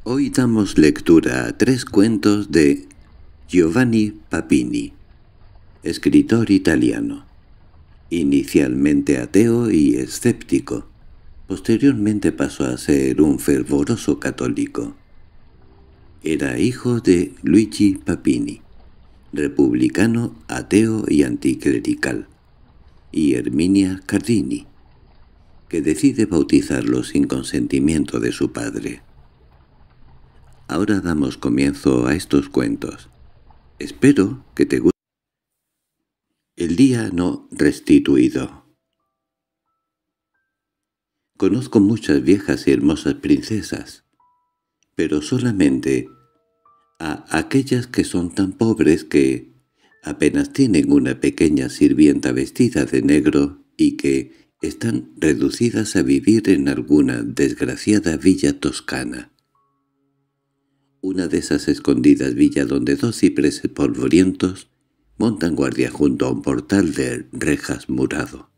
Hoy damos lectura a 3 cuentos de Giovanni Papini, escritor italiano, inicialmente ateo y escéptico. Posteriormente pasó a ser un fervoroso católico. Era hijo de Luigi Papini, republicano, ateo y anticlerical, y Herminia Cardini, que decide bautizarlo sin consentimiento de su padre. Ahora damos comienzo a estos cuentos. Espero que te guste. El día no restituido. Conozco muchas viejas y hermosas princesas, pero solamente a aquellas que son tan pobres que apenas tienen una pequeña sirvienta vestida de negro y que están reducidas a vivir en alguna desgraciada villa toscana. Una de esas escondidas villas donde 2 cipreses polvorientos montan guardia junto a un portal de rejas murado.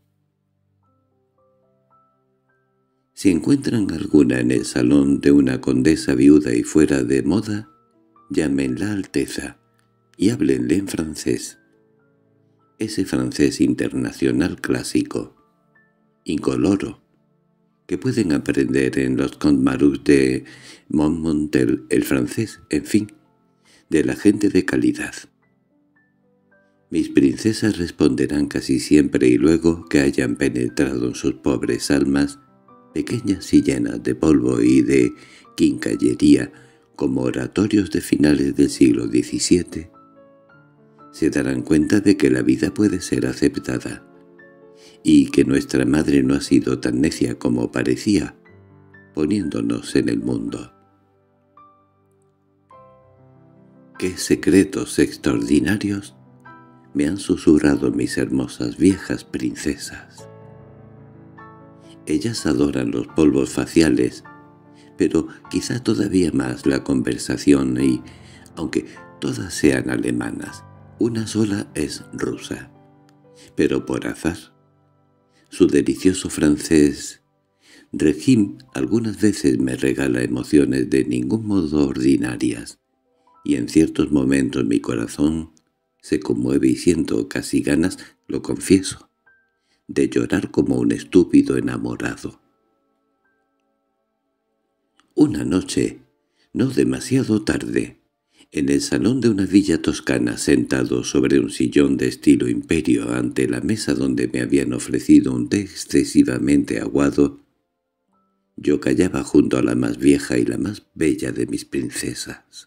Si encuentran alguna en el salón de una condesa viuda y fuera de moda, llámenla Alteza y háblenle en francés. Ese francés internacional clásico, incoloro, que pueden aprender en los Contes Marous de Montmontel, el francés, en fin, de la gente de calidad. Mis princesas responderán casi siempre y luego que hayan penetrado en sus pobres almas, pequeñas y llenas de polvo y de quincallería como oratorios de finales del siglo XVII, se darán cuenta de que la vida puede ser aceptada, y que nuestra madre no ha sido tan necia como parecía, poniéndonos en el mundo. ¡Qué secretos extraordinarios me han susurrado mis hermosas viejas princesas! Ellas adoran los polvos faciales, pero quizá todavía más la conversación y, aunque todas sean alemanas, una sola es rusa, pero por azar. Su delicioso francés Regime algunas veces me regala emociones de ningún modo ordinarias, y en ciertos momentos mi corazón se conmueve y siento casi ganas, lo confieso, de llorar como un estúpido enamorado. Una noche, no demasiado tarde, en el salón de una villa toscana, sentado sobre un sillón de estilo imperio ante la mesa donde me habían ofrecido un té excesivamente aguado, yo callaba junto a la más vieja y la más bella de mis princesas.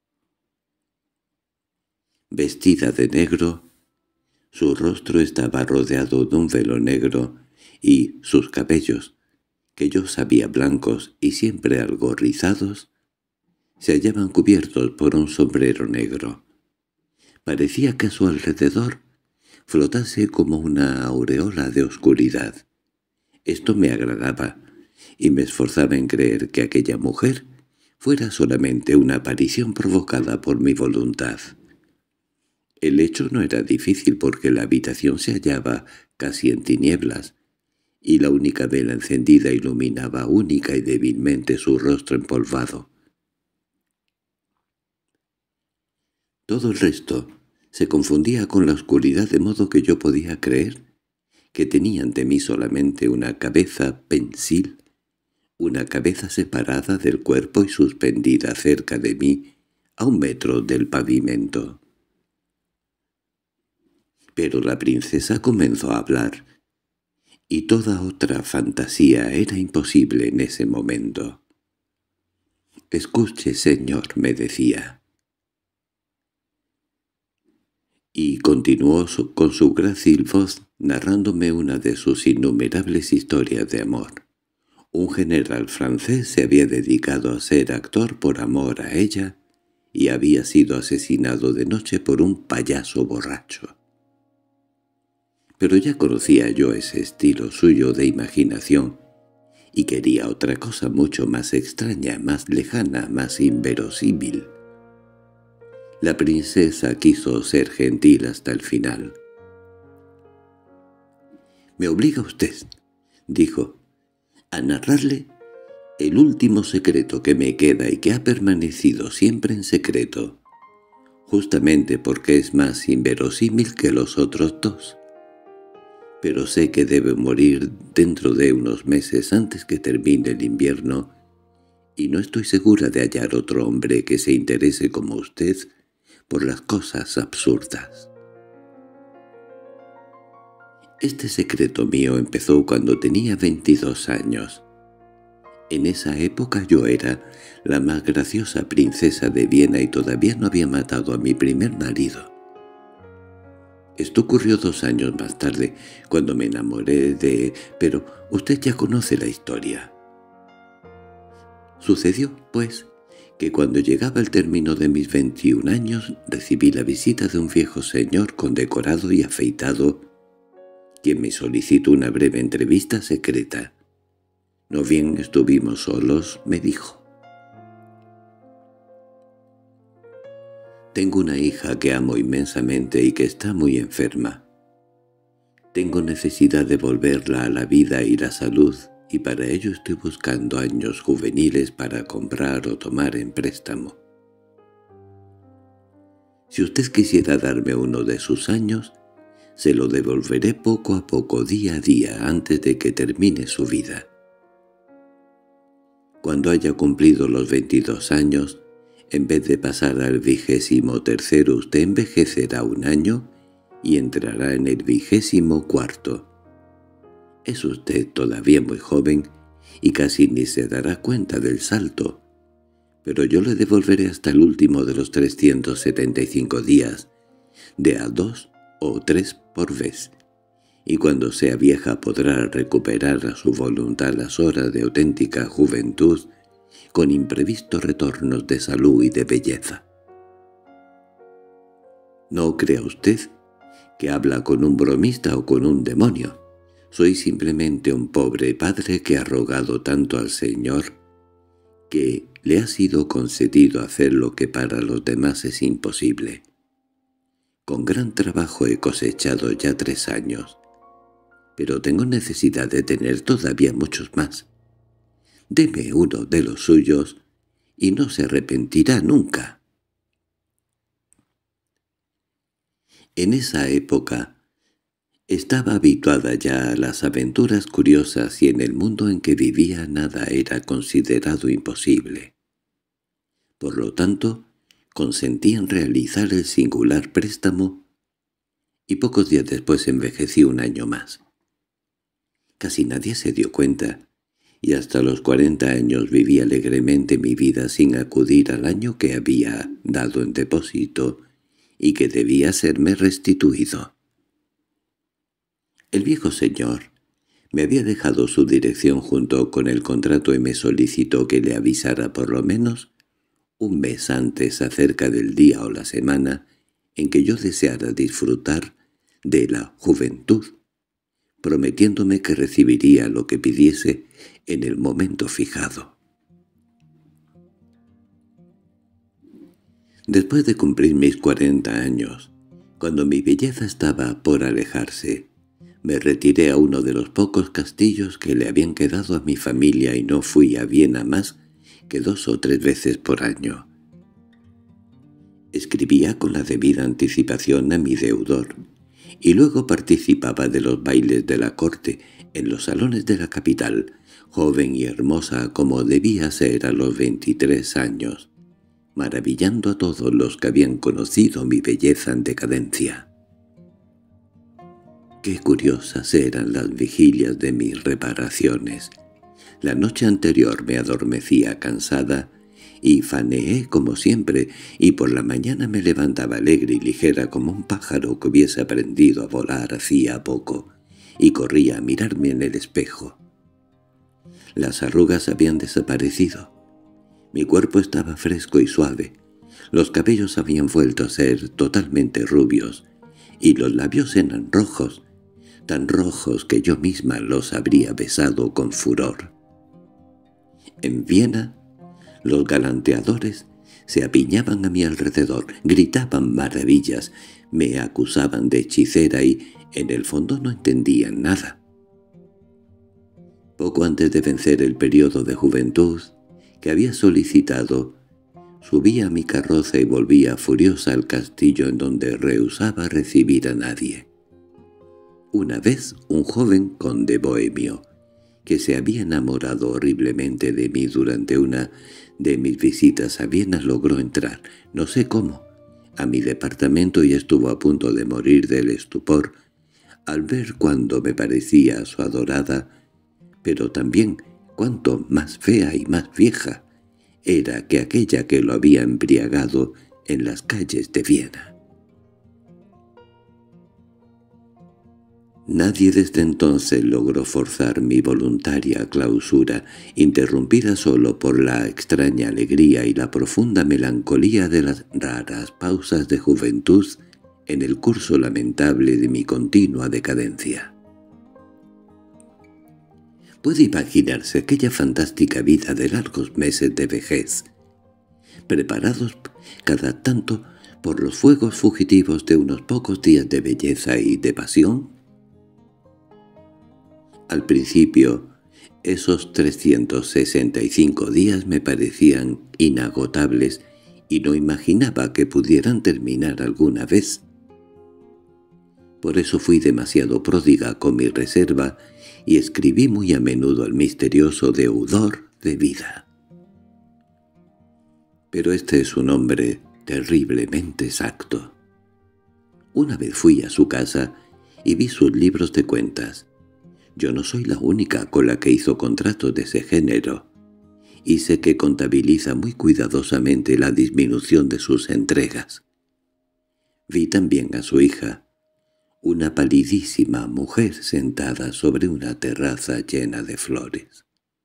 Vestida de negro, su rostro estaba rodeado de un velo negro y sus cabellos, que yo sabía blancos y siempre algo rizados, se hallaban cubiertos por un sombrero negro. Parecía que a su alrededor flotase como una aureola de oscuridad. Esto me agradaba, y me esforzaba en creer que aquella mujer fuera solamente una aparición provocada por mi voluntad. El hecho no era difícil porque la habitación se hallaba casi en tinieblas, y la única vela encendida iluminaba única y débilmente su rostro empolvado. Todo el resto se confundía con la oscuridad de modo que yo podía creer que tenía ante mí solamente una cabeza pensil, una cabeza separada del cuerpo y suspendida cerca de mí a 1 metro del pavimento. Pero la princesa comenzó a hablar, y toda otra fantasía era imposible en ese momento. «Escuche, señor», me decía. Y continuó con su grácil voz narrándome una de sus innumerables historias de amor. Un general francés se había dedicado a ser actor por amor a ella y había sido asesinado de noche por un payaso borracho. Pero ya conocía yo ese estilo suyo de imaginación y quería otra cosa mucho más extraña, más lejana, más inverosímil. La princesa quiso ser gentil hasta el final. «Me obliga usted», dijo, «a narrarle El último secreto que me queda y que ha permanecido siempre en secreto, justamente porque es más inverosímil que los otros dos. Pero sé que debe morir dentro de unos meses antes que termine el invierno, y no estoy segura de hallar otro hombre que se interese como usted por las cosas absurdas. Este secreto mío empezó cuando tenía 22 años. En esa época yo era la más graciosa princesa de Viena y todavía no había matado a mi primer marido. Esto ocurrió 2 años más tarde, cuando me enamoré de... Pero usted ya conoce la historia. Sucedió, pues, que cuando llegaba el término de mis 21 años recibí la visita de un viejo señor condecorado y afeitado, quien me solicitó una breve entrevista secreta. «No bien estuvimos solos», me dijo. «Tengo una hija que amo inmensamente y que está muy enferma. Tengo necesidad de volverla a la vida y la salud, y para ello estoy buscando años juveniles para comprar o tomar en préstamo. Si usted quisiera darme uno de sus años, se lo devolveré poco a poco, día a día, antes de que termine su vida. Cuando haya cumplido los 22 años, en vez de pasar al 23º, usted envejecerá 1 año y entrará en el 24º. Es usted todavía muy joven y casi ni se dará cuenta del salto, pero yo le devolveré hasta el último de los 375 días, de a 2 o 3 por vez, y cuando sea vieja podrá recuperar a su voluntad las horas de auténtica juventud con imprevistos retornos de salud y de belleza. No crea usted que habla con un bromista o con un demonio. Soy simplemente un pobre padre que ha rogado tanto al Señor que le ha sido concedido hacer lo que para los demás es imposible. Con gran trabajo he cosechado ya 3 años, pero tengo necesidad de tener todavía muchos más. Deme uno de los suyos y no se arrepentirá nunca». En esa época estaba habituada ya a las aventuras curiosas y en el mundo en que vivía nada era considerado imposible. Por lo tanto, consentí en realizar el singular préstamo y pocos días después envejecí 1 año más. Casi nadie se dio cuenta, y hasta los 40 años viví alegremente mi vida sin acudir al año que había dado en depósito y que debía serme restituido. El viejo señor me había dejado su dirección junto con el contrato y me solicitó que le avisara por lo menos 1 mes antes acerca del día o la semana en que yo deseara disfrutar de la juventud, prometiéndome que recibiría lo que pidiese en el momento fijado. Después de cumplir mis 40 años, cuando mi belleza estaba por alejarse, me retiré a uno de los pocos castillos que le habían quedado a mi familia y no fui a Viena más que 2 o 3 veces por año. Escribía con la debida anticipación a mi deudor, y luego participaba de los bailes de la corte en los salones de la capital, joven y hermosa como debía ser a los 23 años, maravillando a todos los que habían conocido mi belleza en decadencia. Qué curiosas eran las vigilias de mis reparaciones. La noche anterior me adormecía cansada y faneé como siempre, y por la mañana me levantaba alegre y ligera como un pájaro que hubiese aprendido a volar hacía poco, y corría a mirarme en el espejo. Las arrugas habían desaparecido. Mi cuerpo estaba fresco y suave. Los cabellos habían vuelto a ser totalmente rubios, y los labios eran rojos, tan rojos que yo misma los habría besado con furor. En Viena, los galanteadores se apiñaban a mi alrededor, gritaban maravillas, me acusaban de hechicera y, en el fondo, no entendían nada. Poco antes de vencer el periodo de juventud que había solicitado, subí a mi carroza y volvía furiosa al castillo en donde rehusaba recibir a nadie. Una vez un joven conde bohemio, que se había enamorado horriblemente de mí durante una de mis visitas a Viena, logró entrar, no sé cómo, a mi departamento y estuvo a punto de morir del estupor al ver cuánto me parecía su adorada, pero también cuánto más fea y más vieja era que aquella que lo había embriagado en las calles de Viena. Nadie desde entonces logró forzar mi voluntaria clausura, interrumpida solo por la extraña alegría y la profunda melancolía de las raras pausas de juventud en el curso lamentable de mi continua decadencia. Puede imaginarse aquella fantástica vida de largos meses de vejez, preparados cada tanto por los fuegos fugitivos de unos pocos días de belleza y de pasión. Al principio, esos 365 días me parecían inagotables y no imaginaba que pudieran terminar alguna vez. Por eso fui demasiado pródiga con mi reserva y escribí muy a menudo el misterioso deudor de vida. Pero este es un hombre terriblemente exacto. Una vez fui a su casa y vi sus libros de cuentas. Yo no soy la única con la que hizo contratos de ese género, y sé que contabiliza muy cuidadosamente la disminución de sus entregas. Vi también a su hija, una palidísima mujer sentada sobre una terraza llena de flores.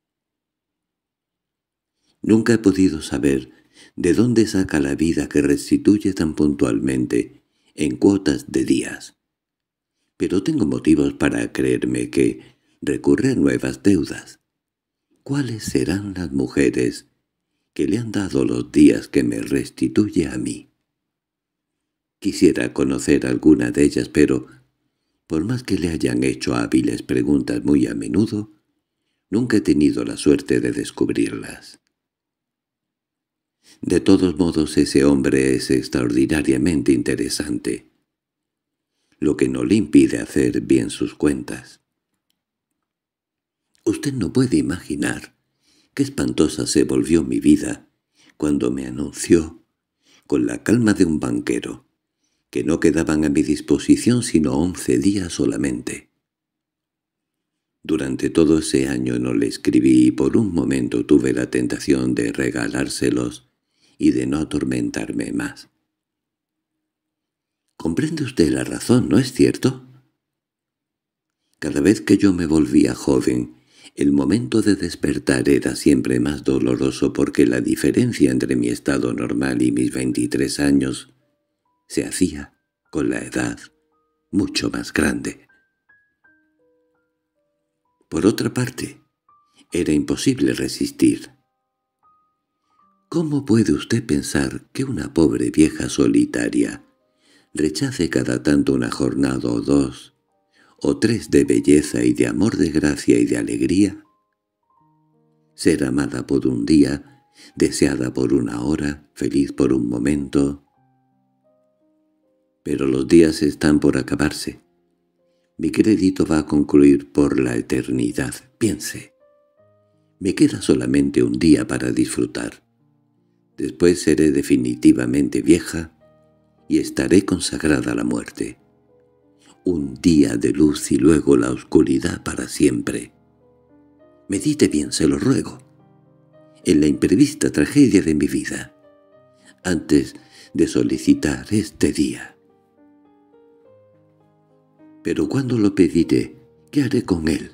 Nunca he podido saber de dónde saca la vida que restituye tan puntualmente, en cuotas de días. Pero tengo motivos para creerme que recurre a nuevas deudas. ¿Cuáles serán las mujeres que le han dado los días que me restituye a mí? Quisiera conocer alguna de ellas, pero, por más que le hayan hecho hábiles preguntas muy a menudo, nunca he tenido la suerte de descubrirlas. De todos modos, ese hombre es extraordinariamente interesante, lo que no le impide hacer bien sus cuentas. Usted no puede imaginar qué espantosa se volvió mi vida cuando me anunció, con la calma de un banquero, que no quedaban a mi disposición sino 11 días solamente. Durante todo ese año no le escribí y por un momento tuve la tentación de regalárselos y de no atormentarme más. ¿Comprende usted la razón, no es cierto? Cada vez que yo me volvía joven, el momento de despertar era siempre más doloroso porque la diferencia entre mi estado normal y mis 23 años se hacía, con la edad, mucho más grande. Por otra parte, era imposible resistir. ¿Cómo puede usted pensar que una pobre vieja solitaria rechace cada tanto una jornada o 2 o 3 de belleza y de amor, de gracia y de alegría? Ser amada por un día, deseada por una hora, feliz por un momento. Pero los días están por acabarse. Mi crédito va a concluir por la eternidad. Piense. Me queda solamente un día para disfrutar. Después seré definitivamente vieja y estaré consagrada a la muerte. Un día de luz y luego la oscuridad para siempre. Medite bien, se lo ruego, en la imprevista tragedia de mi vida, antes de solicitar este día. Pero ¿cuándo lo pediré? ¿Qué haré con él?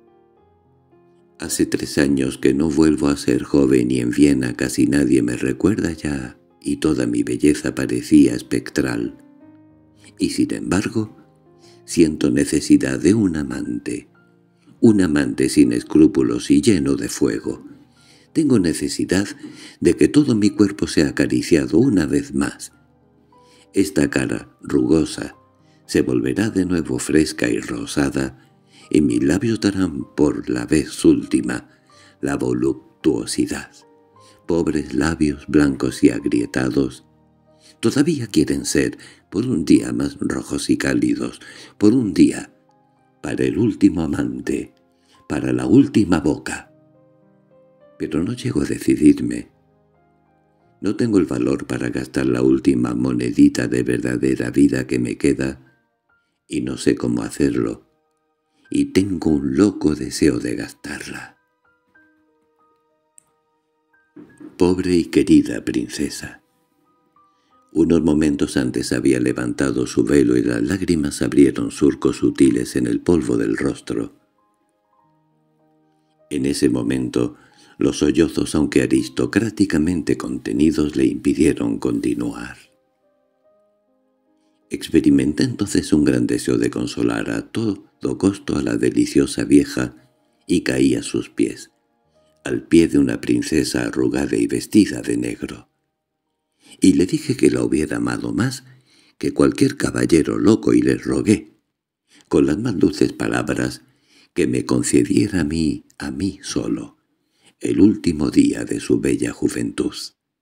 Hace 3 años que no vuelvo a ser joven y en Viena casi nadie me recuerda ya, y toda mi belleza parecía espectral. Y sin embargo, siento necesidad de un amante sin escrúpulos y lleno de fuego. Tengo necesidad de que todo mi cuerpo sea acariciado una vez más. Esta cara rugosa se volverá de nuevo fresca y rosada, y mis labios darán por la vez última la voluptuosidad. Pobres labios blancos y agrietados, todavía quieren ser, por un día más rojos y cálidos, por un día, para el último amante, para la última boca. Pero no llego a decidirme. No tengo el valor para gastar la última monedita de verdadera vida que me queda, y no sé cómo hacerlo, y tengo un loco deseo de gastarla. Pobre y querida princesa. Unos momentos antes había levantado su velo y las lágrimas abrieron surcos sutiles en el polvo del rostro. En ese momento, los sollozos, aunque aristocráticamente contenidos, le impidieron continuar. Experimenté entonces un gran deseo de consolar a todo costo a la deliciosa vieja y caí a sus pies, al pie de una princesa arrugada y vestida de negro. Y le dije que la hubiera amado más que cualquier caballero loco y le rogué, con las más dulces palabras, que me concediera a mí solo, el último día de su bella juventud.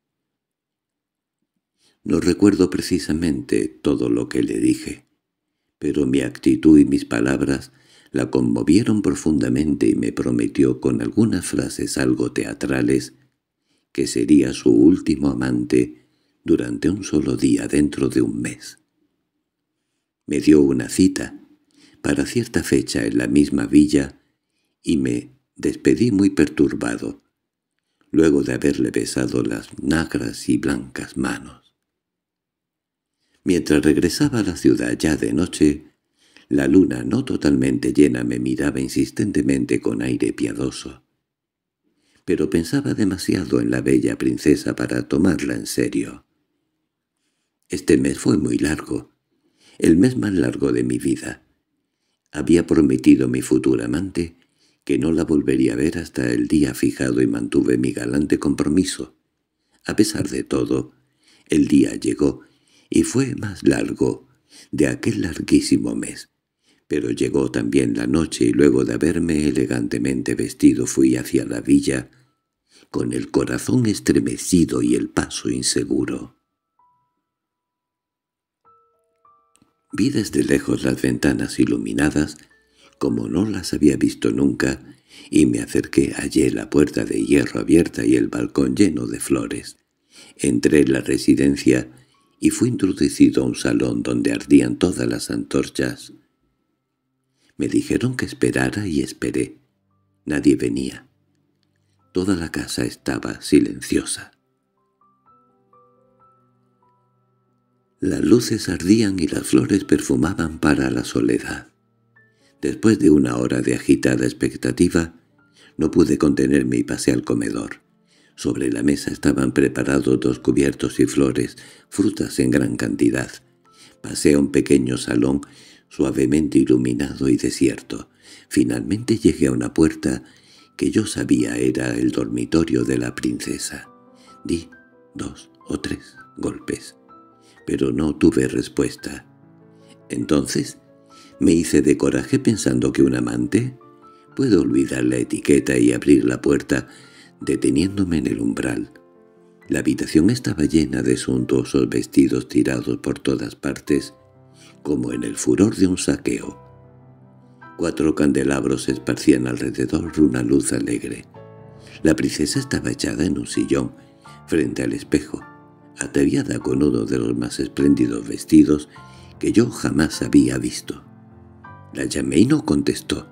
No recuerdo precisamente todo lo que le dije, pero mi actitud y mis palabras la conmovieron profundamente y me prometió con algunas frases algo teatrales que sería su último amante durante un solo día dentro de un mes. Me dio una cita para cierta fecha en la misma villa y me despedí muy perturbado, luego de haberle besado las negras y blancas manos. Mientras regresaba a la ciudad ya de noche, la luna no totalmente llena me miraba insistentemente con aire piadoso. Pero pensaba demasiado en la bella princesa para tomarla en serio. Este mes fue muy largo, el mes más largo de mi vida. Había prometido a mi futura amante que no la volvería a ver hasta el día fijado y mantuve mi galante compromiso. A pesar de todo, el día llegó y fue más largo de aquel larguísimo mes. Pero llegó también la noche y luego de haberme elegantemente vestido fui hacia la villa, con el corazón estremecido y el paso inseguro. Vi desde lejos las ventanas iluminadas, como no las había visto nunca, y me acerqué, hallé la puerta de hierro abierta y el balcón lleno de flores. Entré en la residencia y fui introducido a un salón donde ardían todas las antorchas. Me dijeron que esperara y esperé. Nadie venía. Toda la casa estaba silenciosa. Las luces ardían y las flores perfumaban para la soledad. Después de una hora de agitada expectativa, no pude contenerme y pasé al comedor. Sobre la mesa estaban preparados 2 cubiertos y flores, frutas en gran cantidad. Pasé a un pequeño salón suavemente iluminado y desierto. Finalmente llegué a una puerta que yo sabía era el dormitorio de la princesa. Di 2 o 3 golpes, pero no tuve respuesta. Entonces me hice de coraje pensando que un amante puede olvidar la etiqueta y abrir la puerta, deteniéndome en el umbral. La habitación estaba llena de suntuosos vestidos tirados por todas partes, como en el furor de un saqueo. 4 candelabros esparcían alrededor una luz alegre. La princesa estaba echada en un sillón, frente al espejo, ataviada con uno de los más espléndidos vestidos que yo jamás había visto. La llamé y no contestó.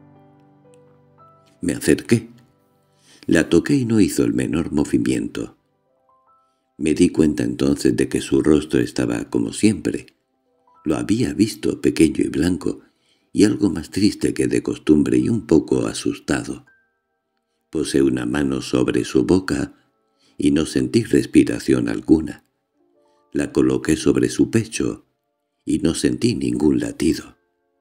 Me acerqué. La toqué y no hizo el menor movimiento. Me di cuenta entonces de que su rostro estaba como siempre. Lo había visto pequeño y blanco, y algo más triste que de costumbre y un poco asustado. Posé una mano sobre su boca y no sentí respiración alguna. La coloqué sobre su pecho y no sentí ningún latido.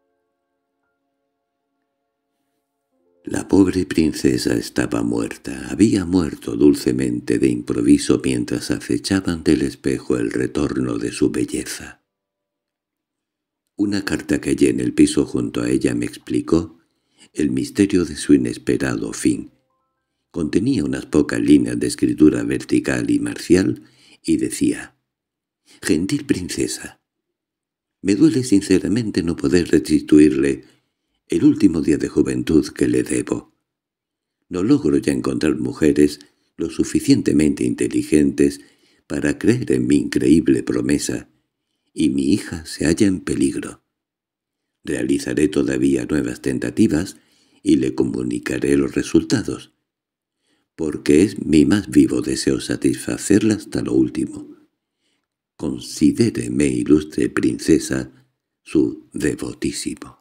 La pobre princesa estaba muerta, había muerto dulcemente de improviso mientras acechaban del espejo el retorno de su belleza. Una carta que hallé en el piso junto a ella me explicó el misterio de su inesperado fin. Contenía unas pocas líneas de escritura vertical y marcial, y decía: «Gentil princesa, me duele sinceramente no poder restituirle el último día de juventud que le debo. No logro ya encontrar mujeres lo suficientemente inteligentes para creer en mi increíble promesa, y mi hija se halla en peligro. Realizaré todavía nuevas tentativas y le comunicaré los resultados, porque es mi más vivo deseo satisfacerla hasta lo último. Considéreme, ilustre princesa, su devotísimo».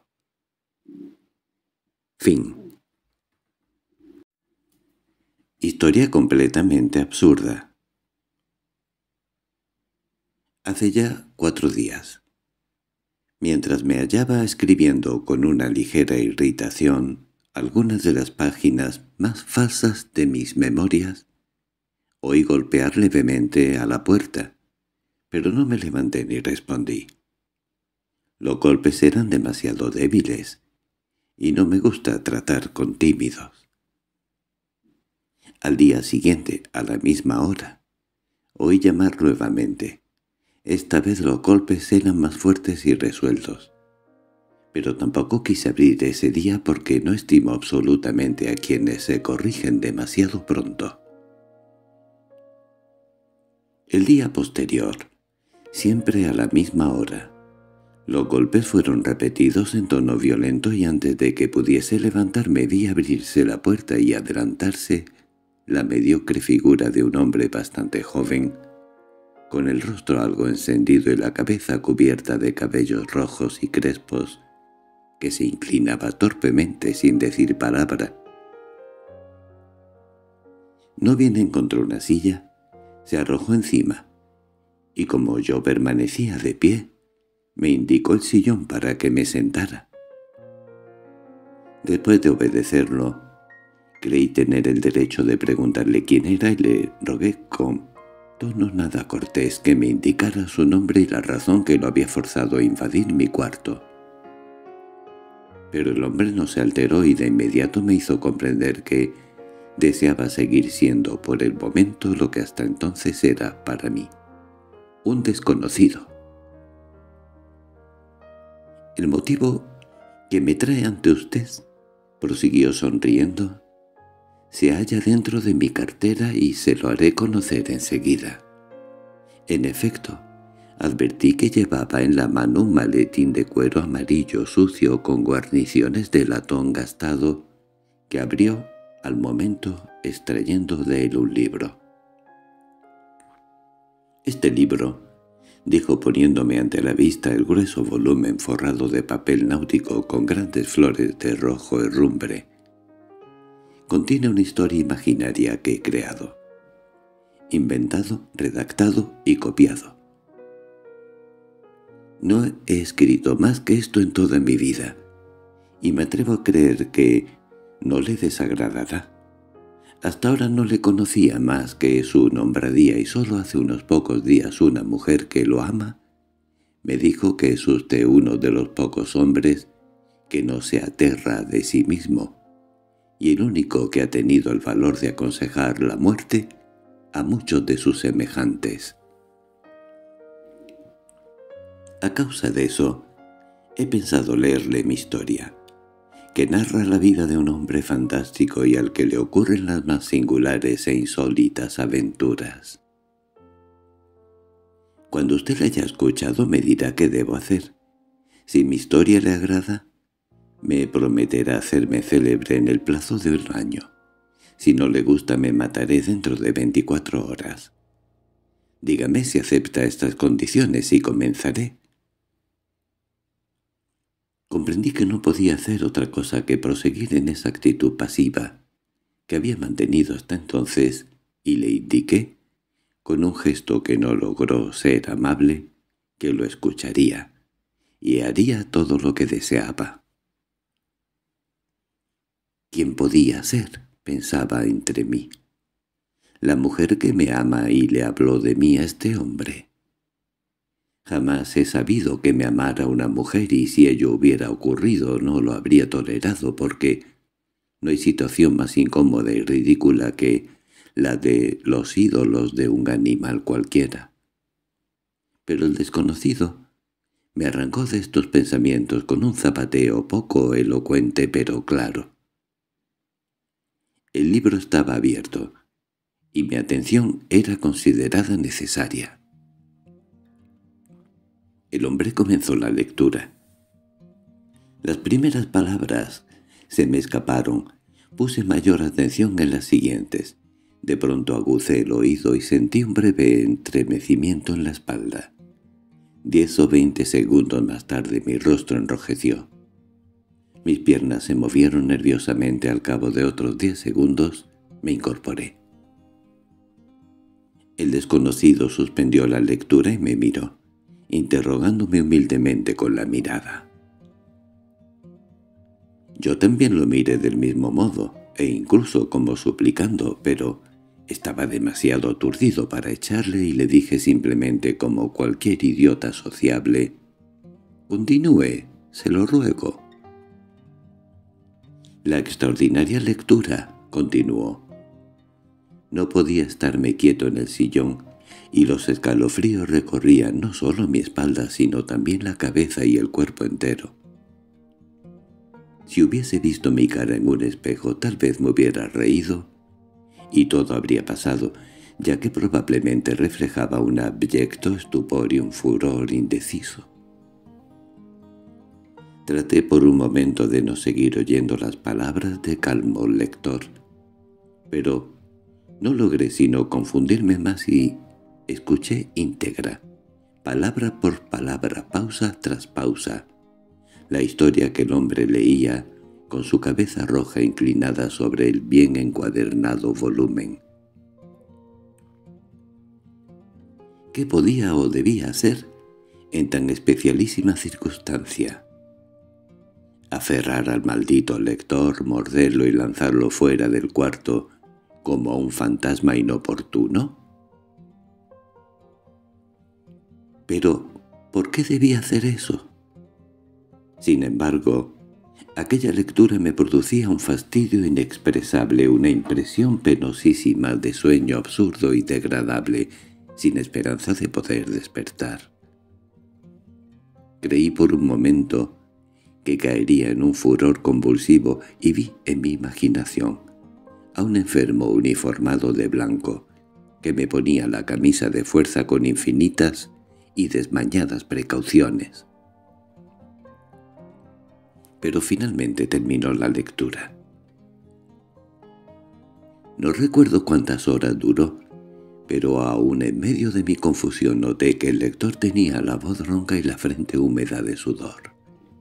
Fin. Historia completamente absurda. Hace ya 4 días. Mientras me hallaba escribiendo con una ligera irritación algunas de las páginas más falsas de mis memorias, oí golpear levemente a la puerta, pero no me levanté ni respondí. Los golpes eran demasiado débiles, y no me gusta tratar con tímidos. Al día siguiente, a la misma hora, oí llamar nuevamente. Esta vez los golpes eran más fuertes y resueltos. Pero tampoco quise abrir ese día porque no estimo absolutamente a quienes se corrigen demasiado pronto. El día posterior, siempre a la misma hora, los golpes fueron repetidos en tono violento y antes de que pudiese levantarme vi abrirse la puerta y adelantarse la mediocre figura de un hombre bastante joven, con el rostro algo encendido y la cabeza cubierta de cabellos rojos y crespos, que se inclinaba torpemente sin decir palabra. No bien encontró una silla, se arrojó encima, y como yo permanecía de pie, me indicó el sillón para que me sentara. Después de obedecerlo, creí tener el derecho de preguntarle quién era y le rogué con tono nada cortés que me indicara su nombre y la razón que lo había forzado a invadir mi cuarto. Pero el hombre no se alteró y de inmediato me hizo comprender que deseaba seguir siendo por el momento lo que hasta entonces era para mí, un desconocido. «El motivo que me trae ante usted», prosiguió sonriendo, «se halla dentro de mi cartera y se lo haré conocer enseguida». En efecto, advertí que llevaba en la mano un maletín de cuero amarillo sucio con guarniciones de latón gastado, que abrió al momento extrayendo de él un libro. «Este libro», dijo poniéndome ante la vista el grueso volumen forrado de papel náutico con grandes flores de rojo herrumbre, «contiene una historia imaginaria que he creado, inventado, redactado y copiado. No he escrito más que esto en toda mi vida, y me atrevo a creer que no le desagradará. Hasta ahora no le conocía más que su nombradía y solo hace unos pocos días una mujer que lo ama me dijo que es usted uno de los pocos hombres que no se aterra de sí mismo, y el único que ha tenido el valor de aconsejar la muerte a muchos de sus semejantes. A causa de eso, he pensado leerle mi historia, que narra la vida de un hombre fantástico y al que le ocurren las más singulares e insólitas aventuras. Cuando usted la haya escuchado me dirá qué debo hacer. Si mi historia le agrada, me prometerá hacerme célebre en el plazo de un año. Si no le gusta me mataré dentro de 24 horas. Dígame si acepta estas condiciones y comenzaré». Comprendí que no podía hacer otra cosa que proseguir en esa actitud pasiva que había mantenido hasta entonces, y le indiqué, con un gesto que no logró ser amable, que lo escucharía, y haría todo lo que deseaba. «¿Quién podía ser?», pensaba entre mí. «La mujer que me ama y le habló de mí a este hombre. Jamás he sabido que me amara una mujer y si ello hubiera ocurrido no lo habría tolerado porque no hay situación más incómoda y ridícula que la de los ídolos de un animal cualquiera. Pero el desconocido me arrancó de estos pensamientos con un zapateo poco elocuente pero claro. El libro estaba abierto, y mi atención era considerada necesaria. El hombre comenzó la lectura. Las primeras palabras se me escaparon. Puse mayor atención en las siguientes. De pronto aguzé el oído y sentí un breve estremecimiento en la espalda. 10 o 20 segundos más tarde mi rostro enrojeció. Mis piernas se movieron nerviosamente. Al cabo de otros 10 segundos me incorporé. El desconocido suspendió la lectura y me miró, interrogándome humildemente con la mirada. Yo también lo miré del mismo modo, e incluso como suplicando, pero estaba demasiado aturdido para echarle y le dije simplemente como cualquier idiota sociable: «Continúe, se lo ruego». «La extraordinaria lectura», continuó. No podía estarme quieto en el sillón, y los escalofríos recorrían no solo mi espalda sino también la cabeza y el cuerpo entero. Si hubiese visto mi cara en un espejo tal vez me hubiera reído, y todo habría pasado, ya que probablemente reflejaba un abyecto estupor y un furor indeciso. Traté por un momento de no seguir oyendo las palabras de calmo lector, pero no logré sino confundirme más y escuché íntegra, palabra por palabra, pausa tras pausa, la historia que el hombre leía con su cabeza roja inclinada sobre el bien encuadernado volumen. ¿Qué podía o debía hacer en tan especialísima circunstancia? ¿Aferrar al maldito lector, morderlo y lanzarlo fuera del cuarto como a un fantasma inoportuno? Pero, ¿por qué debía hacer eso? Sin embargo, aquella lectura me producía un fastidio inexpresable, una impresión penosísima de sueño absurdo y degradable, sin esperanza de poder despertar. Creí por un momento que caería en un furor convulsivo y vi en mi imaginación a un enfermo uniformado de blanco que me ponía la camisa de fuerza con infinitas y desmañadas precauciones. Pero finalmente terminó la lectura. No recuerdo cuántas horas duró, pero aún en medio de mi confusión noté que el lector tenía la voz ronca y la frente húmeda de sudor.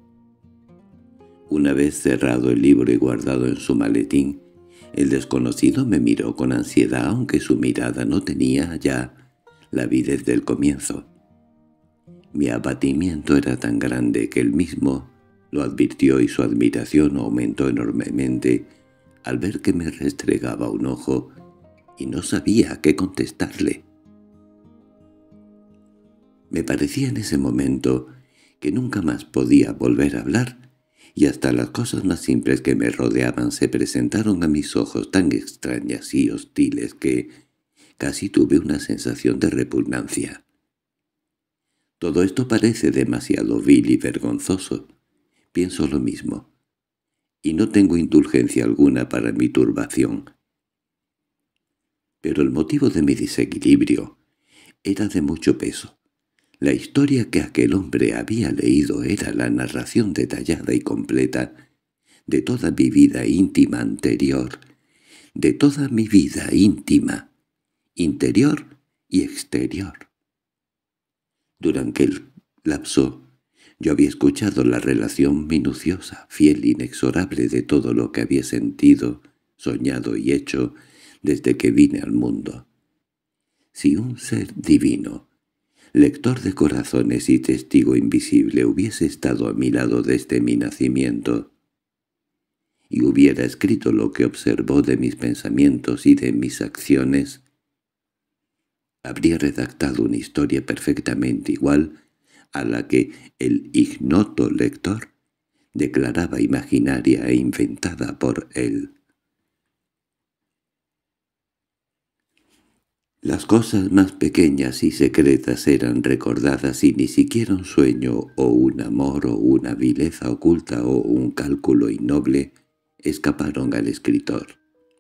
Una vez cerrado el libro y guardado en su maletín, el desconocido me miró con ansiedad, aunque su mirada no tenía ya la avidez del comienzo. Mi abatimiento era tan grande que él mismo lo advirtió y su admiración aumentó enormemente al ver que me restregaba un ojo y no sabía qué contestarle. Me parecía en ese momento que nunca más podía volver a hablar, y hasta las cosas más simples que me rodeaban se presentaron a mis ojos tan extrañas y hostiles que casi tuve una sensación de repugnancia. Todo esto parece demasiado vil y vergonzoso. Pienso lo mismo, y no tengo indulgencia alguna para mi turbación. Pero el motivo de mi desequilibrio era de mucho peso. La historia que aquel hombre había leído era la narración detallada y completa de toda mi vida íntima anterior, de toda mi vida íntima, interior y exterior. Durante el lapso yo había escuchado la relación minuciosa, fiel, inexorable de todo lo que había sentido, soñado y hecho desde que vine al mundo. Si un ser divino, lector de corazones y testigo invisible, hubiese estado a mi lado desde mi nacimiento, y hubiera escrito lo que observó de mis pensamientos y de mis acciones, habría redactado una historia perfectamente igual a la que el ignoto lector declaraba imaginaria e inventada por él. Las cosas más pequeñas y secretas eran recordadas y ni siquiera un sueño o un amor o una vileza oculta o un cálculo innoble escaparon al escritor.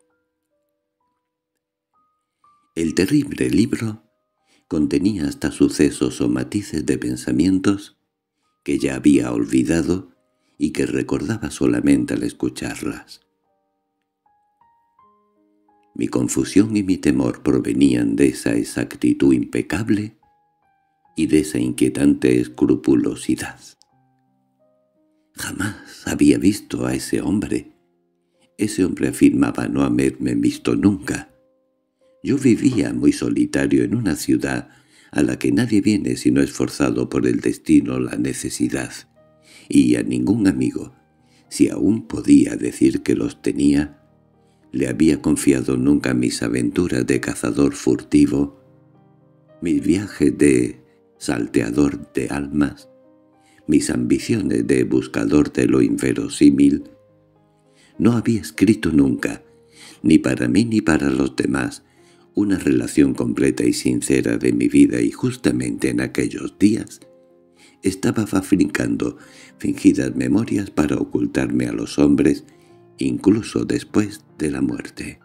El terrible libro contenía hasta sucesos o matices de pensamientos que ya había olvidado y que recordaba solamente al escucharlas. Mi confusión y mi temor provenían de esa exactitud impecable y de esa inquietante escrupulosidad. Jamás había visto a ese hombre. Ese hombre afirmaba no haberme visto nunca. Yo vivía muy solitario en una ciudad a la que nadie viene sino esforzado por el destino o la necesidad, y a ningún amigo, si aún podía decir que los tenía, le había confiado nunca mis aventuras de cazador furtivo, mis viajes de salteador de almas, mis ambiciones de buscador de lo inverosímil. No había escrito nunca, ni para mí ni para los demás, una relación completa y sincera de mi vida, y justamente en aquellos días estaba fabricando fingidas memorias para ocultarme a los hombres, incluso después de la muerte.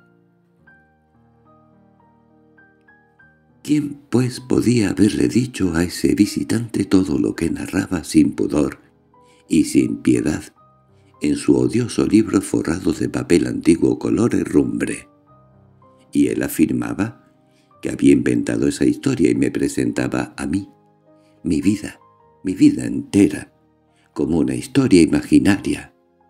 ¿Quién, pues, podía haberle dicho a ese visitante todo lo que narraba sin pudor y sin piedad en su odioso libro forrado de papel antiguo color herrumbre? Y él afirmaba que había inventado esa historia y me presentaba a mí, mi vida entera, como una historia imaginaria.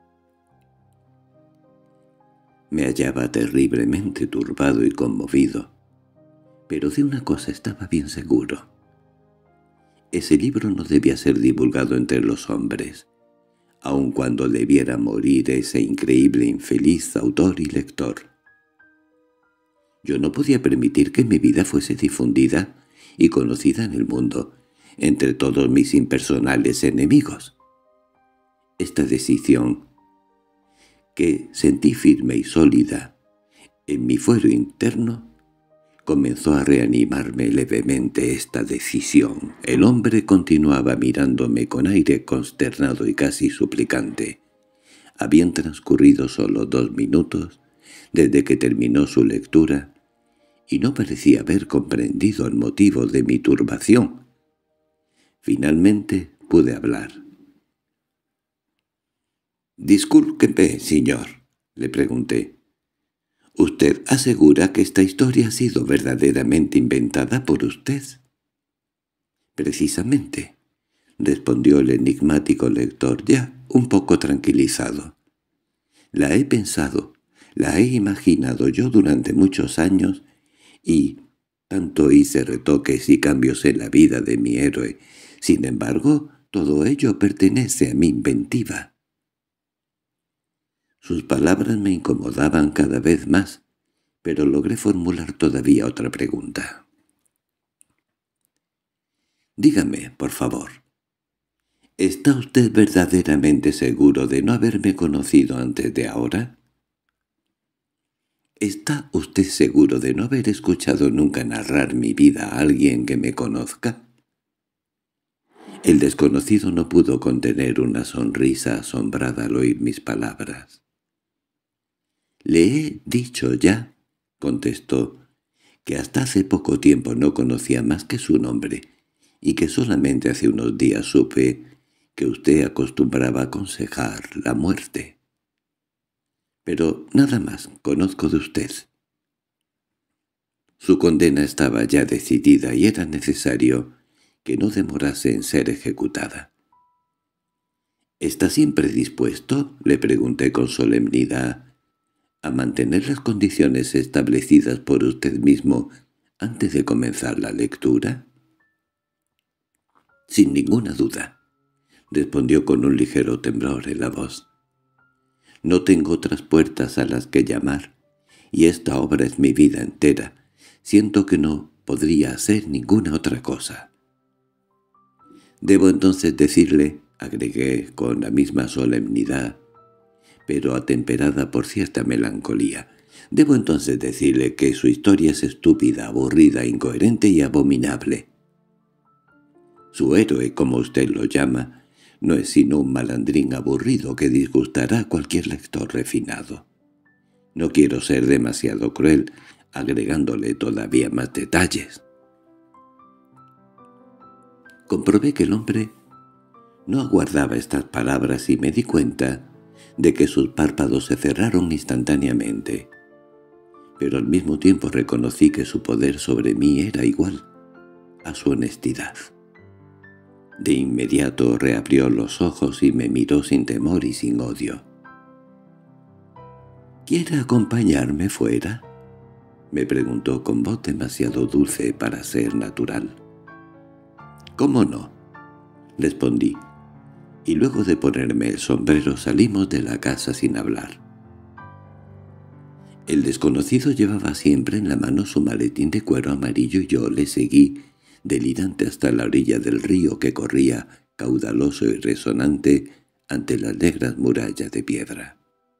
Me hallaba terriblemente turbado y conmovido, pero de una cosa estaba bien seguro. Ese libro no debía ser divulgado entre los hombres, aun cuando debiera morir ese increíble infeliz autor y lector. Yo no podía permitir que mi vida fuese difundida y conocida en el mundo, entre todos mis impersonales enemigos. Esta decisión, que sentí firme y sólida en mi fuero interno, comenzó a reanimarme levemente esta decisión. El hombre continuaba mirándome con aire consternado y casi suplicante. Habían transcurrido solo 2 minutos desde que terminó su lectura, y no parecía haber comprendido el motivo de mi turbación. Finalmente pude hablar. «Discúlpeme, señor», le pregunté. «¿Usted asegura que esta historia ha sido verdaderamente inventada por usted?» «Precisamente», respondió el enigmático lector, ya un poco tranquilizado. «La he pensado, la he imaginado yo durante muchos años, y tanto hice retoques y cambios en la vida de mi héroe. Sin embargo, todo ello pertenece a mi inventiva». Sus palabras me incomodaban cada vez más, pero logré formular todavía otra pregunta. «Dígame, por favor, ¿está usted verdaderamente seguro de no haberme conocido antes de ahora? ¿Está usted seguro de no haber escuchado nunca narrar mi vida a alguien que me conozca?» El desconocido no pudo contener una sonrisa asombrada al oír mis palabras. «Le he dicho ya», contestó, «que hasta hace poco tiempo no conocía más que su nombre, y que solamente hace unos días supe que usted acostumbraba a aconsejar la muerte. Pero nada más conozco de usted». Su condena estaba ya decidida y era necesario que no demorase en ser ejecutada. «¿Está siempre dispuesto?», le pregunté con solemnidad, «a mantener las condiciones establecidas por usted mismo antes de comenzar la lectura?» «Sin ninguna duda», respondió con un ligero temblor en la voz. «No tengo otras puertas a las que llamar, y esta obra es mi vida entera. Siento que no podría hacer ninguna otra cosa». Debo entonces decirle, agregué con la misma solemnidad, pero atemperada por cierta melancolía, debo entonces decirle que su historia es estúpida, aburrida, incoherente y abominable. Su héroe, como usted lo llama, no es sino un malandrín aburrido que disgustará a cualquier lector refinado. No quiero ser demasiado cruel, agregándole todavía más detalles. Comprobé que el hombre no aguardaba estas palabras y me di cuenta de que sus párpados se cerraron instantáneamente. Pero al mismo tiempo reconocí que su poder sobre mí era igual a su honestidad. De inmediato reabrió los ojos y me miró sin temor y sin odio. —¿Quiere acompañarme fuera? —me preguntó con voz demasiado dulce para ser natural. —¿Cómo no? —respondí, y luego de ponerme el sombrero salimos de la casa sin hablar. El desconocido llevaba siempre en la mano su maletín de cuero amarillo y yo le seguí, delirante, hasta la orilla del río que corría caudaloso y resonante ante las negras murallas de piedra.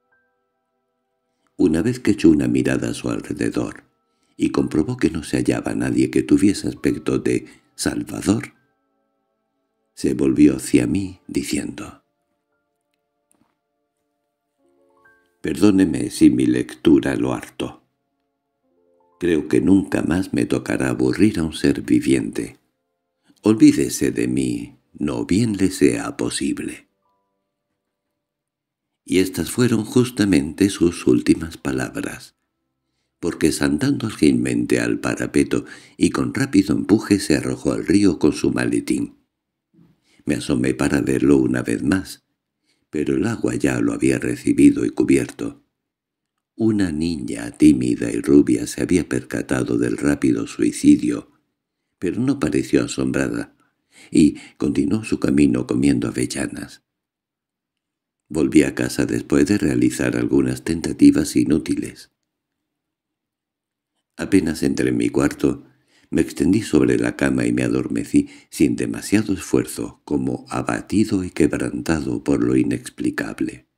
Una vez que echó una mirada a su alrededor y comprobó que no se hallaba nadie que tuviese aspecto de Salvador, se volvió hacia mí diciendo: «Perdóneme si mi lectura lo hartó. Creo que nunca más me tocará aburrir a un ser viviente. Olvídese de mí, no bien le sea posible». Y estas fueron justamente sus últimas palabras, porque saltando ágilmente al parapeto y con rápido empuje se arrojó al río con su maletín. Me asomé para verlo una vez más, pero el agua ya lo había recibido y cubierto. Una niña tímida y rubia se había percatado del rápido suicidio, pero no pareció asombrada, y continuó su camino comiendo avellanas. Volví a casa después de realizar algunas tentativas inútiles. Apenas entré en mi cuarto, me extendí sobre la cama y me adormecí sin demasiado esfuerzo, como abatido y quebrantado por lo inexplicable.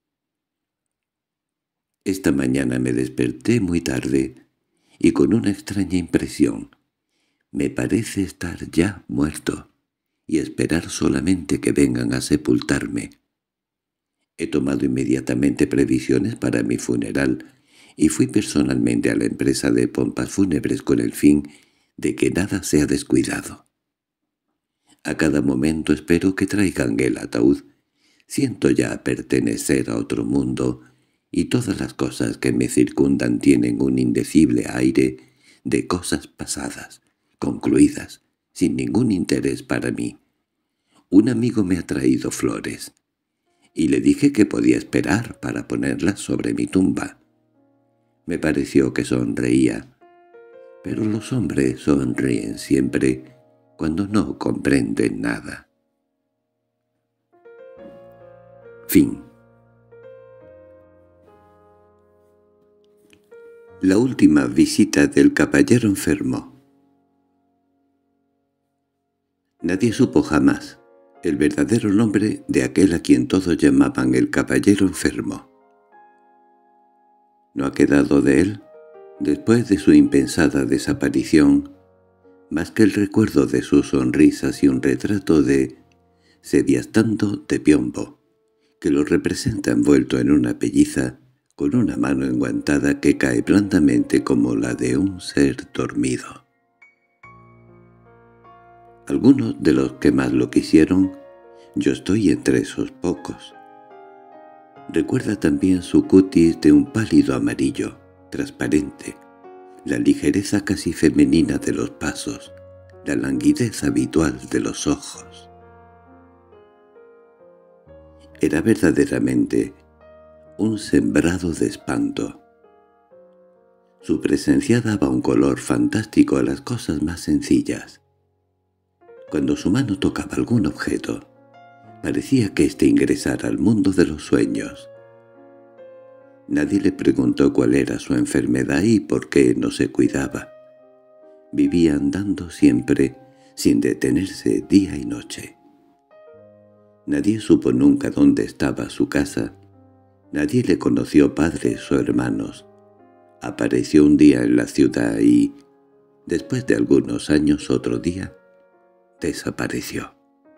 Esta mañana me desperté muy tarde y con una extraña impresión. Me parece estar ya muerto y esperar solamente que vengan a sepultarme. He tomado inmediatamente previsiones para mi funeral y fui personalmente a la empresa de pompas fúnebres con el fin de que nada sea descuidado. A cada momento espero que traigan el ataúd. Siento ya pertenecer a otro mundo y todas las cosas que me circundan tienen un indecible aire de cosas pasadas, concluidas, sin ningún interés para mí. Un amigo me ha traído flores, y le dije que podía esperar para ponerlas sobre mi tumba. Me pareció que sonreía, pero los hombres sonríen siempre cuando no comprenden nada. Fin. La última visita del caballero enfermo. Nadie supo jamás el verdadero nombre de aquel a quien todos llamaban el caballero enfermo. No ha quedado de él, después de su impensada desaparición, más que el recuerdo de sus sonrisas y un retrato de Sediastando de Piombo, que lo representa envuelto en una pelliza, con una mano enguantada que cae blandamente como la de un ser dormido. Algunos de los que más lo quisieron, yo estoy entre esos pocos. Recuerda también su cutis de un pálido amarillo, transparente, la ligereza casi femenina de los pasos, la languidez habitual de los ojos. Era verdaderamente un sembrado de espanto. Su presencia daba un color fantástico a las cosas más sencillas. Cuando su mano tocaba algún objeto, parecía que éste ingresara al mundo de los sueños. Nadie le preguntó cuál era su enfermedad y por qué no se cuidaba. Vivía andando siempre, sin detenerse día y noche. Nadie supo nunca dónde estaba su casa. Nadie le conoció padres o hermanos. Apareció un día en la ciudad y, después de algunos años, otro día, desapareció.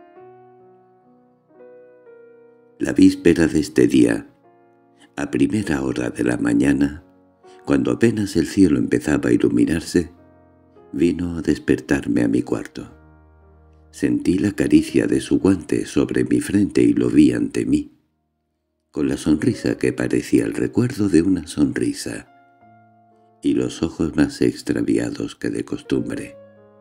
La víspera de este día, a primera hora de la mañana, cuando apenas el cielo empezaba a iluminarse, vino a despertarme a mi cuarto. Sentí la caricia de su guante sobre mi frente y lo vi ante mí, con la sonrisa que parecía el recuerdo de una sonrisa, y los ojos más extraviados que de costumbre.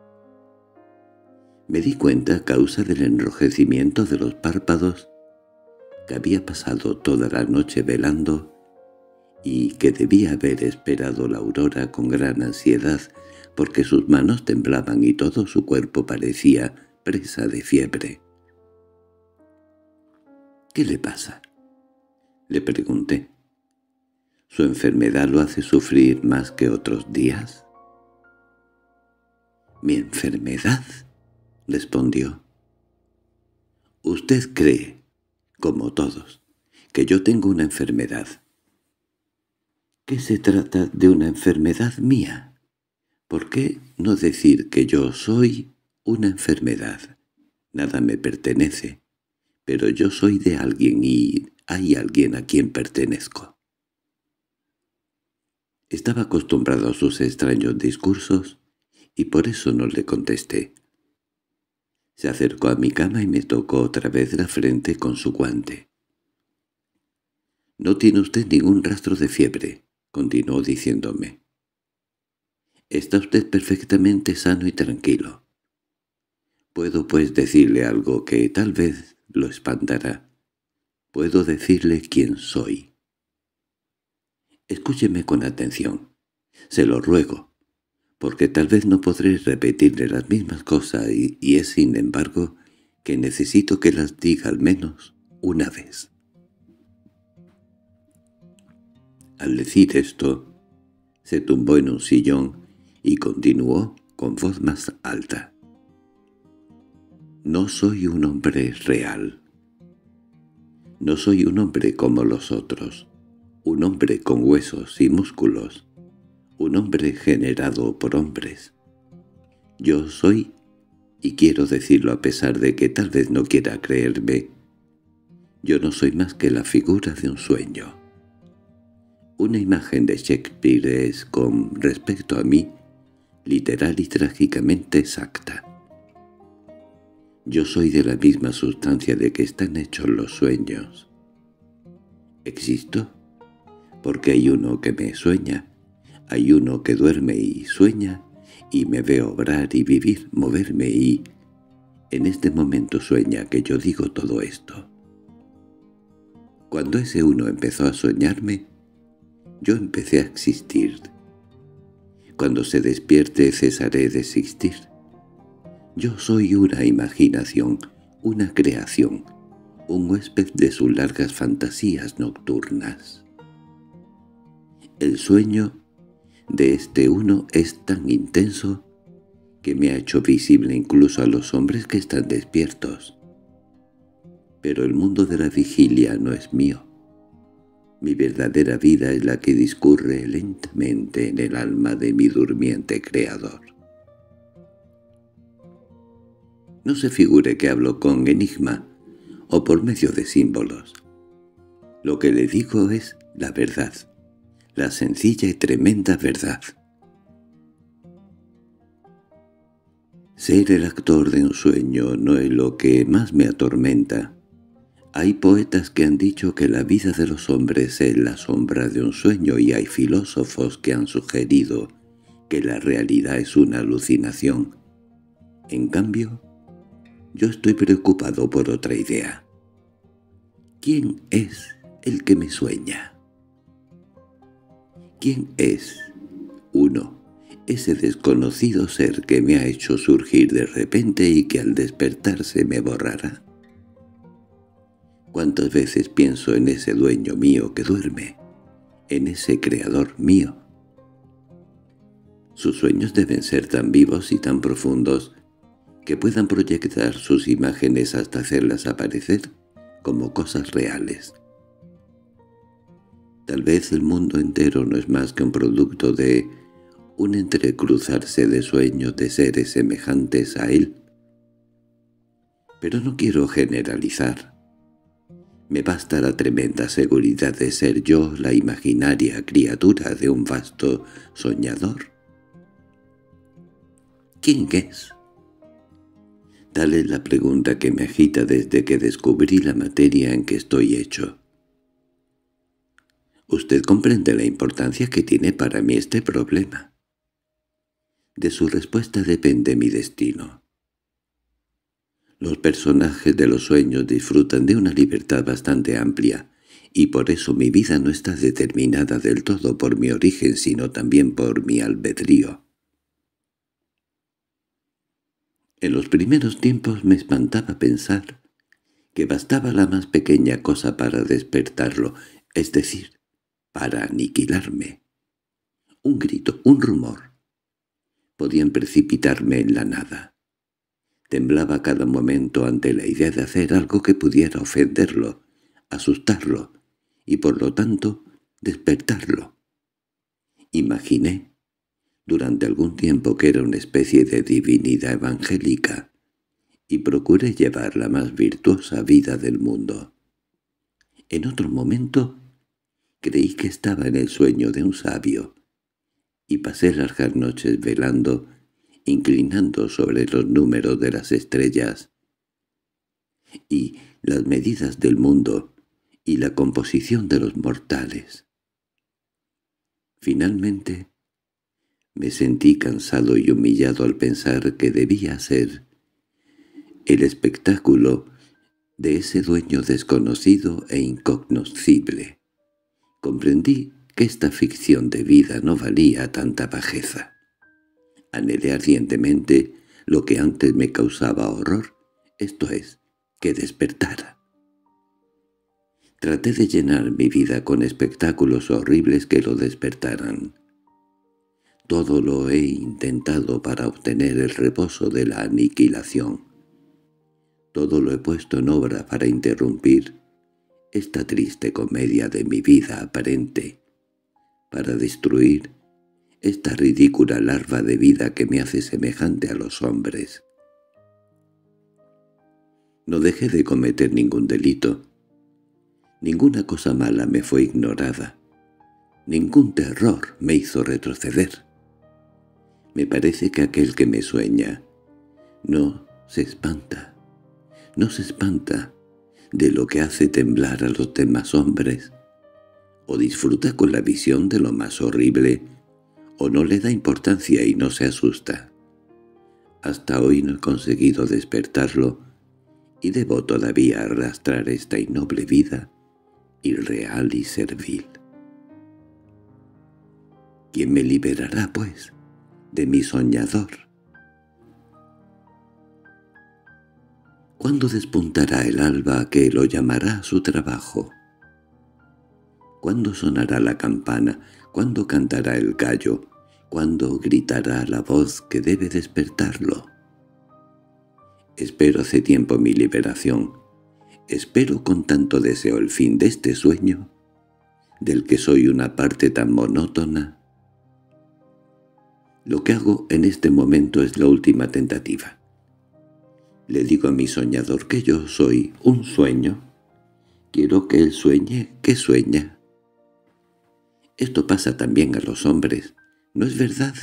Me di cuenta, a causa del enrojecimiento de los párpados, que había pasado toda la noche velando y que debía haber esperado la aurora con gran ansiedad, porque sus manos temblaban y todo su cuerpo parecía presa de fiebre. —¿Qué le pasa? —le pregunté. —¿Su enfermedad lo hace sufrir más que otros días? —¿Mi enfermedad? —respondió. —Usted cree, como todos, que yo tengo una enfermedad. ¿Qué se trata de una enfermedad mía? ¿Por qué no decir que yo soy una enfermedad? Nada me pertenece, pero yo soy de alguien y hay alguien a quien pertenezco. Estaba acostumbrado a sus extraños discursos y por eso no le contesté. Se acercó a mi cama y me tocó otra vez la frente con su guante. «No tiene usted ningún rastro de fiebre», continuó diciéndome. «Está usted perfectamente sano y tranquilo. Puedo pues decirle algo que tal vez lo espantará. Puedo decirle quién soy. Escúcheme con atención. Se lo ruego, porque tal vez no podré repetirle las mismas cosas y es sin embargo que necesito que las diga al menos una vez». Al decir esto, se tumbó en un sillón y continuó con voz más alta. «No soy un hombre real. No soy un hombre como los otros, un hombre con huesos y músculos, un hombre generado por hombres. Yo soy, y quiero decirlo a pesar de que tal vez no quiera creerme, yo no soy más que la figura de un sueño. Una imagen de Shakespeare es, con respecto a mí, literal y trágicamente exacta. Yo soy de la misma sustancia de que están hechos los sueños. Existo porque hay uno que me sueña, hay uno que duerme y sueña, y me ve obrar y vivir, moverme y, en este momento sueña que yo digo todo esto. Cuando ese uno empezó a soñarme, yo empecé a existir. Cuando se despierte cesaré de existir. Yo soy una imaginación, una creación, un huésped de sus largas fantasías nocturnas. El sueño de este uno es tan intenso que me ha hecho visible incluso a los hombres que están despiertos. Pero el mundo de la vigilia no es mío. Mi verdadera vida es la que discurre lentamente en el alma de mi durmiente creador. No se figure que hablo con enigma o por medio de símbolos. Lo que le digo es la verdad, la sencilla y tremenda verdad. Ser el actor de un sueño no es lo que más me atormenta. Hay poetas que han dicho que la vida de los hombres es la sombra de un sueño y hay filósofos que han sugerido que la realidad es una alucinación. En cambio, yo estoy preocupado por otra idea. ¿Quién es el que me sueña? ¿Quién es, uno, ese desconocido ser que me ha hecho surgir de repente y que al despertarse me borrará? ¿Cuántas veces pienso en ese dueño mío que duerme, en ese creador mío? Sus sueños deben ser tan vivos y tan profundos que puedan proyectar sus imágenes hasta hacerlas aparecer como cosas reales. Tal vez el mundo entero no es más que un producto de un entrecruzarse de sueños de seres semejantes a él. Pero no quiero generalizar. Me basta la tremenda seguridad de ser yo la imaginaria criatura de un vasto soñador. ¿Quién es? Tal es la pregunta que me agita desde que descubrí la materia en que estoy hecho. Usted comprende la importancia que tiene para mí este problema. De su respuesta depende mi destino. Los personajes de los sueños disfrutan de una libertad bastante amplia, y por eso mi vida no está determinada del todo por mi origen, sino también por mi albedrío. En los primeros tiempos me espantaba pensar que bastaba la más pequeña cosa para despertarlo, es decir, para aniquilarme. Un grito, un rumor, podían precipitarme en la nada. Temblaba cada momento ante la idea de hacer algo que pudiera ofenderlo, asustarlo, y por lo tanto despertarlo. Imaginé durante algún tiempo que era una especie de divinidad evangélica, y procuré llevar la más virtuosa vida del mundo. En otro momento creí que estaba en el sueño de un sabio, y pasé largas noches velando, inclinando sobre los números de las estrellas y las medidas del mundo y la composición de los mortales. Finalmente me sentí cansado y humillado al pensar que debía ser el espectáculo de ese dueño desconocido e incognoscible. Comprendí que esta ficción de vida no valía tanta bajeza. Anhelé ardientemente lo que antes me causaba horror, esto es, que despertara. Traté de llenar mi vida con espectáculos horribles que lo despertaran. Todo lo he intentado para obtener el reposo de la aniquilación. Todo lo he puesto en obra para interrumpir esta triste comedia de mi vida aparente, para destruir esta ridícula larva de vida que me hace semejante a los hombres. No dejé de cometer ningún delito. Ninguna cosa mala me fue ignorada. Ningún terror me hizo retroceder. Me parece que aquel que me sueña no se espanta de lo que hace temblar a los demás hombres, o disfruta con la visión de lo más horrible, o no le da importancia y no se asusta. Hasta hoy no he conseguido despertarlo, y debo todavía arrastrar esta innoble vida, irreal y servil. ¿Quién me liberará, pues, de mi soñador? ¿Cuándo despuntará el alba que lo llamará a su trabajo? ¿Cuándo sonará la campana? ¿Cuándo cantará el gallo? ¿Cuándo gritará la voz que debe despertarlo? Espero hace tiempo mi liberación. Espero con tanto deseo el fin de este sueño, del que soy una parte tan monótona. Lo que hago en este momento es la última tentativa. Le digo a mi soñador que yo soy un sueño. Quiero que él sueñe que sueña. Esto pasa también a los hombres, ¿no es verdad?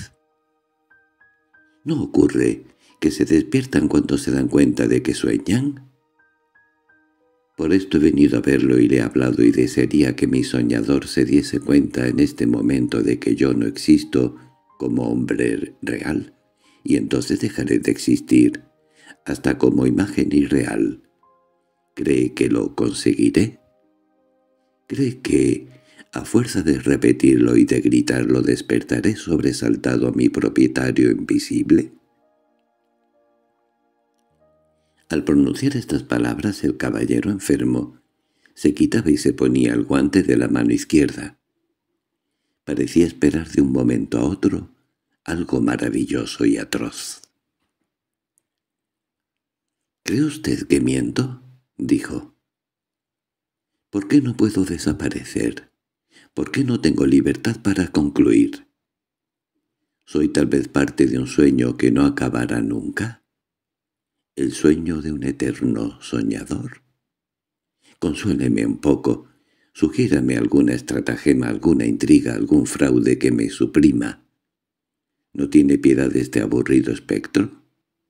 ¿No ocurre que se despiertan cuando se dan cuenta de que sueñan? Por esto he venido a verlo y le he hablado, y desearía que mi soñador se diese cuenta en este momento de que yo no existo como hombre real, y entonces dejaré de existir hasta como imagen irreal. ¿Cree que lo conseguiré? ¿Cree que, a fuerza de repetirlo y de gritarlo, despertaré sobresaltado a mi propietario invisible? Al pronunciar estas palabras, el caballero enfermo se quitaba y se ponía el guante de la mano izquierda. Parecía esperar de un momento a otro algo maravilloso y atroz. —¿Cree usted que miento? —dijo. —¿Por qué no puedo desaparecer? ¿Por qué no tengo libertad para concluir? ¿Soy tal vez parte de un sueño que no acabará nunca? ¿El sueño de un eterno soñador? Consuéleme un poco. Sugiérame alguna estratagema, alguna intriga, algún fraude que me suprima. ¿No tiene piedad de este aburrido espectro?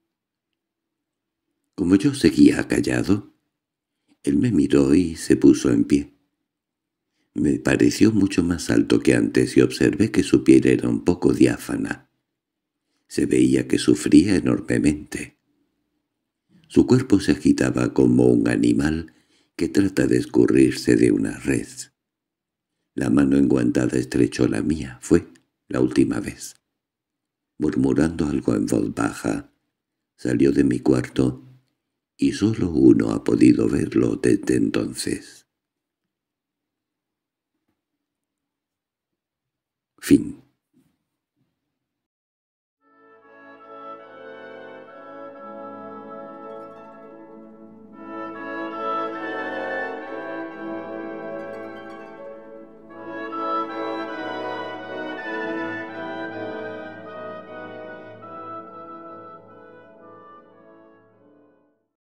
Como yo seguía callado, él me miró y se puso en pie. Me pareció mucho más alto que antes y observé que su piel era un poco diáfana. Se veía que sufría enormemente. Su cuerpo se agitaba como un animal que trata de escurrirse de una red. La mano enguantada estrechó la mía. Fue la última vez. Murmurando algo en voz baja, salió de mi cuarto y solo uno ha podido verlo desde entonces. Fin.